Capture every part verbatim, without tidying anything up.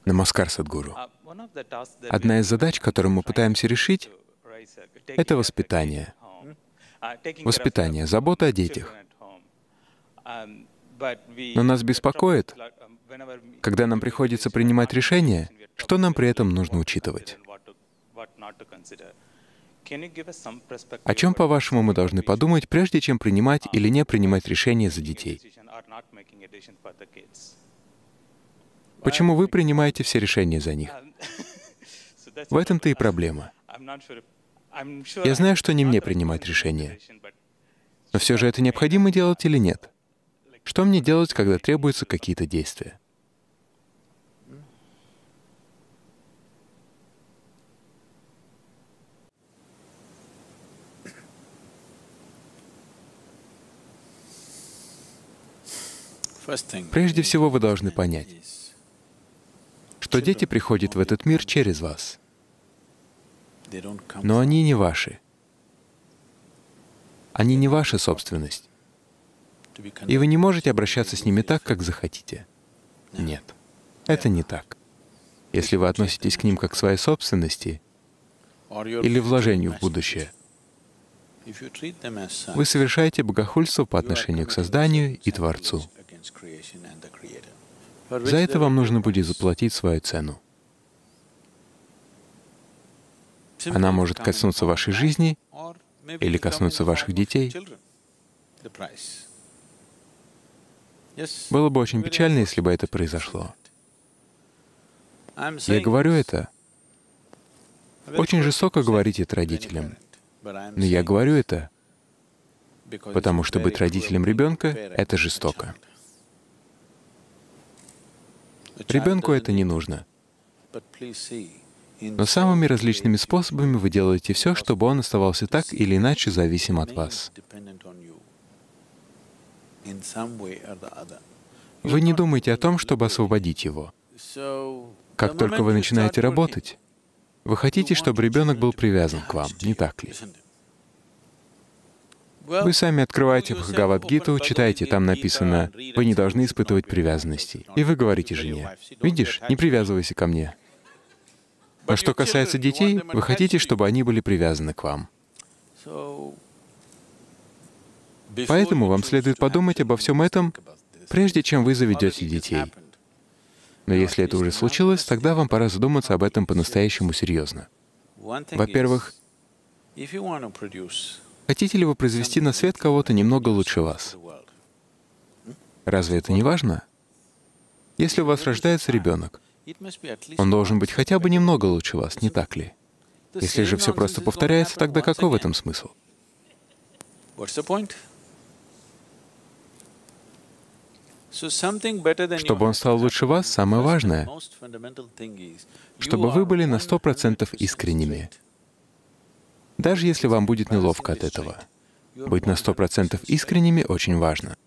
Намаскар, Садгуру. Одна из задач, которую мы пытаемся решить, — это воспитание. Воспитание, забота о детях. Но нас беспокоит, когда нам приходится принимать решения, что нам при этом нужно учитывать. О чем, по-вашему, мы должны подумать, прежде чем принимать или не принимать решения за детей? Почему вы принимаете все решения за них? В этом-то и проблема. Я знаю, что не мне принимать решения, но все же это необходимо делать или нет? Что мне делать, когда требуются какие-то действия? Прежде всего, вы должны понять, что дети приходят в этот мир через вас, но они не ваши. Они не ваша собственность. И вы не можете обращаться с ними так, как захотите. Нет, это не так. Если вы относитесь к ним как к своей собственности или вложению в будущее, вы совершаете богохульство по отношению к Созданию и Творцу. За это вам нужно будет заплатить свою цену. Она может коснуться вашей жизни или коснуться ваших детей. Было бы очень печально, если бы это произошло. Я говорю это. Очень жестоко говорить это родителям. Но я говорю это, потому что быть родителем ребенка — это жестоко. Ребенку это не нужно. Но самыми различными способами вы делаете все, чтобы он оставался так или иначе зависим от вас. Вы не думаете о том, чтобы освободить его. Как только вы начинаете работать, вы хотите, чтобы ребенок был привязан к вам, не так ли? Вы сами открываете Бхагавад-гиту, читаете, там написано, вы не должны испытывать привязанностей. И вы говорите жене, видишь, не привязывайся ко мне. А что касается детей, вы хотите, чтобы они были привязаны к вам. Поэтому вам следует подумать обо всем этом, прежде чем вы заведете детей. Но если это уже случилось, тогда вам пора задуматься об этом по-настоящему серьезно. Во-первых, хотите ли вы произвести на свет кого-то немного лучше вас? Разве это не важно? Если у вас рождается ребенок, он должен быть хотя бы немного лучше вас, не так ли? Если же все просто повторяется, тогда какой в этом смысл? Чтобы он стал лучше вас, самое важное, чтобы вы были на сто процентов искренними. Даже если вам будет неловко от этого. Быть на сто процентов искренними очень важно.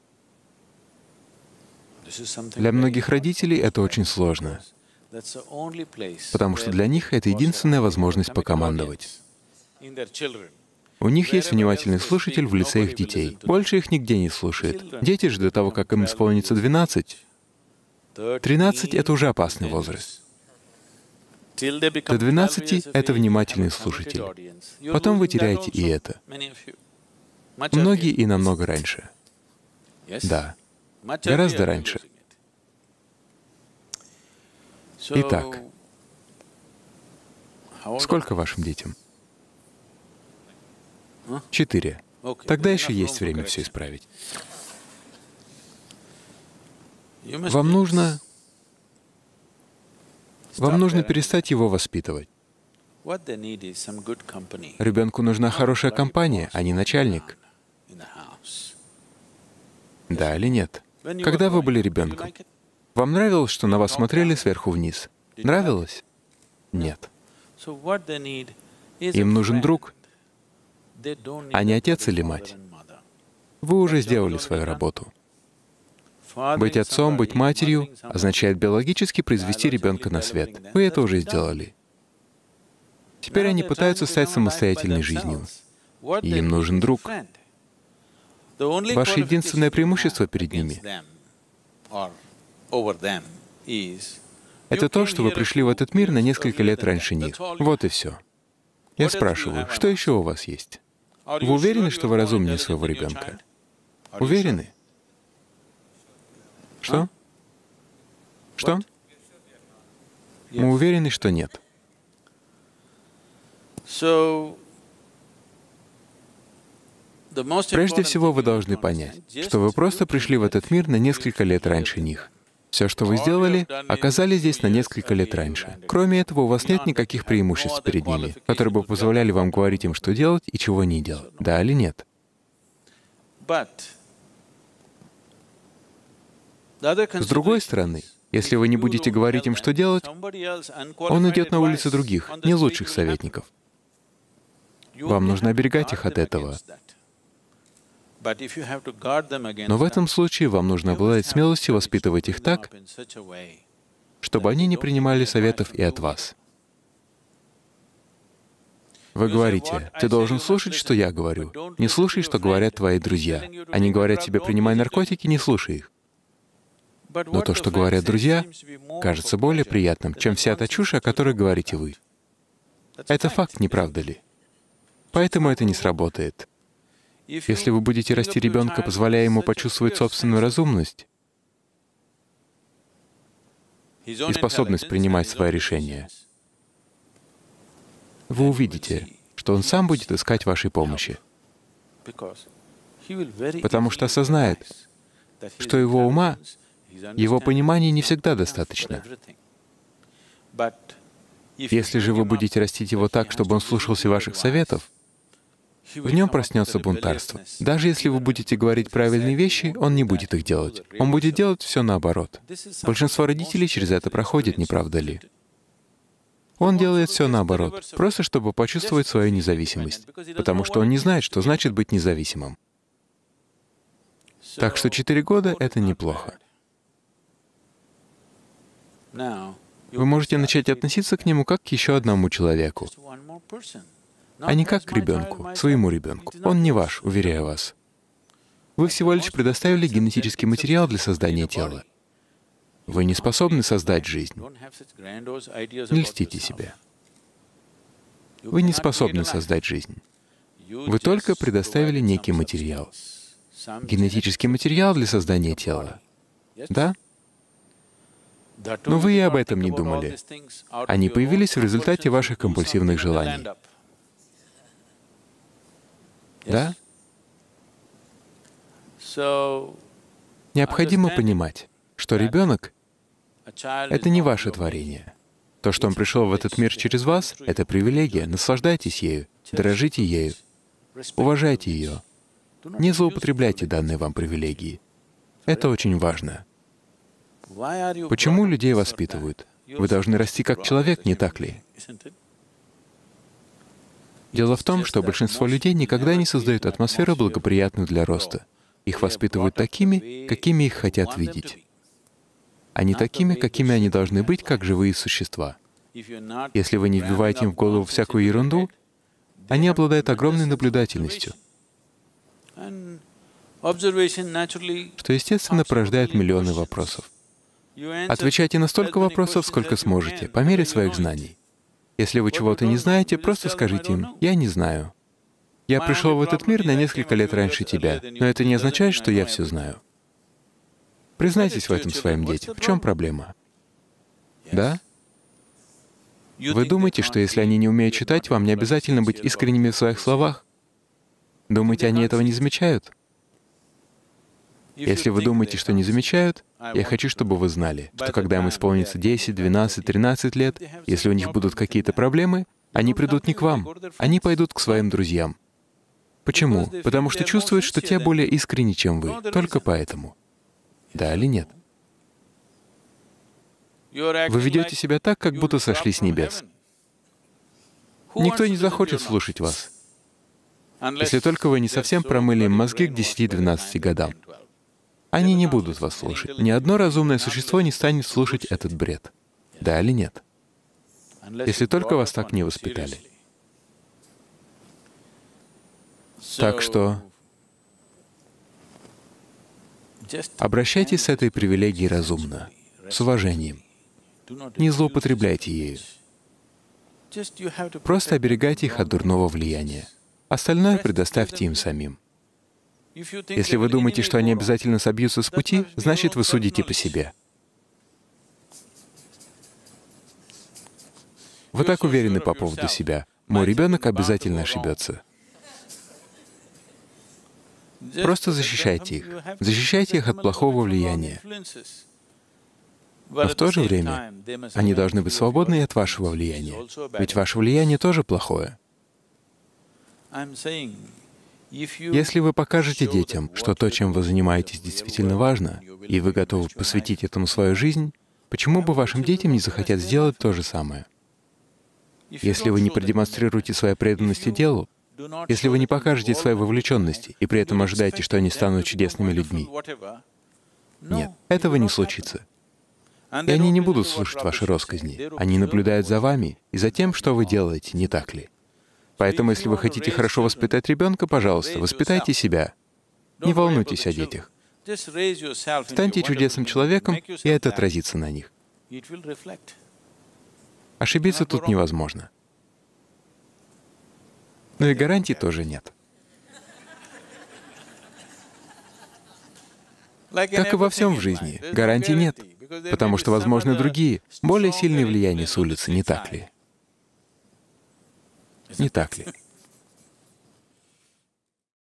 Для многих родителей это очень сложно, потому что для них это единственная возможность покомандовать. У них есть внимательный слушатель в лице их детей. Больше их нигде не слушает. Дети же до того, как им исполнится двенадцать, тринадцать — это уже опасный возраст. До двенадцати — это внимательный слушатель. Потом вы теряете и это. Многие и намного раньше. Да, гораздо раньше. Итак, сколько вашим детям? Четыре. Тогда еще есть время все исправить. Вам нужно... Вам нужно перестать его воспитывать. Ребенку нужна хорошая компания, а не начальник. Да или нет? Когда вы были ребенком, вам нравилось, что на вас смотрели сверху вниз? Нравилось? Нет. Им нужен друг, а не отец или мать. Вы уже сделали свою работу. Быть отцом, быть матерью означает биологически произвести ребенка на свет. Вы это уже сделали. Теперь они пытаются стать самостоятельной жизнью. И им нужен друг. Ваше единственное преимущество перед ними Это то, что вы пришли в этот мир на несколько лет раньше них. Вот и все. Я спрашиваю, что еще у вас есть? Вы уверены, что вы разумнее своего ребенка? Уверены? Что? Что? Мы уверены, что нет. Прежде всего, вы должны понять, что вы просто пришли в этот мир на несколько лет раньше них. Все, что вы сделали, оказались здесь на несколько лет раньше. Кроме этого, у вас нет никаких преимуществ перед ними, которые бы позволяли вам говорить им, что делать и чего не делать. Да или нет? С другой стороны, если вы не будете говорить им, что делать, он идет на улицы других, не лучших советников. Вам нужно оберегать их от этого. Но в этом случае вам нужно обладать смелостью воспитывать их так, чтобы они не принимали советов и от вас. Вы говорите, ты должен слушать, что я говорю. Не слушай, что говорят твои друзья. Они говорят тебе, принимай наркотики, не слушай их. Но то, что говорят друзья, кажется более приятным, чем вся та чушь, о которой говорите вы. Это факт, не правда ли? Поэтому это не сработает. Если вы будете расти ребенка, позволяя ему почувствовать собственную разумность и способность принимать свои решения, вы увидите, что он сам будет искать вашей помощи, потому что осознает, что его ума, его понимания не всегда достаточно. Если же вы будете растить его так, чтобы он слушался ваших советов, в нем проснется бунтарство. Даже если вы будете говорить правильные вещи, он не будет их делать. Он будет делать все наоборот. Большинство родителей через это проходит, не правда ли? Он делает все наоборот, просто чтобы почувствовать свою независимость, потому что он не знает, что значит быть независимым. Так что четыре года — это неплохо. Вы можете начать относиться к нему как к еще одному человеку, а не как к ребенку, своему ребенку. Он не ваш, уверяю вас. Вы всего лишь предоставили генетический материал для создания тела. Вы не способны создать жизнь. Не льстите себе. Вы не способны создать жизнь. Вы только предоставили некий материал. Генетический материал для создания тела. Да? Но вы и об этом не думали. Они появились в результате ваших компульсивных желаний. Да? Необходимо понимать, что ребенок — это не ваше творение. То, что он пришел в этот мир через вас, — это привилегия. Наслаждайтесь ею, дорожите ею, уважайте ее. Не злоупотребляйте данной вам привилегии. Это очень важно. Почему людей воспитывают? Вы должны расти как человек, не так ли? Дело в том, что большинство людей никогда не создают атмосферу, благоприятную для роста. Их воспитывают такими, какими их хотят видеть, а не такими, какими они должны быть, как живые существа. Если вы не вбиваете им в голову всякую ерунду, они обладают огромной наблюдательностью, что, естественно, порождает миллионы вопросов. Отвечайте на столько вопросов, сколько сможете, по мере своих знаний. Если вы чего-то не знаете, просто скажите им: «Я не знаю. Я пришел в этот мир на несколько лет раньше тебя, но это не означает, что я все знаю». Признайтесь в этом своим детям. В чем проблема? Да? Вы думаете, что если они не умеют читать, вам не обязательно быть искренними в своих словах? Думаете, они этого не замечают? Если вы думаете, что не замечают, я хочу, чтобы вы знали, что когда им исполнится десять, двенадцать, тринадцать лет, если у них будут какие-то проблемы, они придут не к вам, они пойдут к своим друзьям. Почему? Потому что чувствуют, что те более искренни, чем вы. Только поэтому. Да или нет? Вы ведете себя так, как будто сошли с небес. Никто не захочет слушать вас, если только вы не совсем промыли им мозги к десяти-двенадцати годам. Они не будут вас слушать. Ни одно разумное существо не станет слушать этот бред. Да или нет? Если только вас так не воспитали. Так что обращайтесь с этой привилегией разумно, с уважением. Не злоупотребляйте ею. Просто оберегайте их от дурного влияния. Остальное предоставьте им самим. Если вы думаете, что они обязательно собьются с пути, значит, вы судите по себе. Вы так уверены по поводу себя. Мой ребенок обязательно ошибется. Просто защищайте их. Защищайте их от плохого влияния. Но в то же время они должны быть свободны и от вашего влияния. Ведь ваше влияние тоже плохое. Если вы покажете детям, что то, чем вы занимаетесь, действительно важно, и вы готовы посвятить этому свою жизнь, почему бы вашим детям не захотят сделать то же самое? Если вы не продемонстрируете свою преданность делу, если вы не покажете своей вовлеченности и при этом ожидаете, что они станут чудесными людьми, нет, этого не случится. И они не будут слушать ваши росказни. Они наблюдают за вами и за тем, что вы делаете, не так ли? Поэтому, если вы хотите хорошо воспитать ребенка, пожалуйста, воспитайте себя. Не волнуйтесь о детях. Станьте чудесным человеком, и это отразится на них. Ошибиться тут невозможно. Но и гарантий тоже нет. Как и во всем в жизни, гарантий нет, потому что возможны другие, более сильные влияния с улицы, не так ли? Не так ли?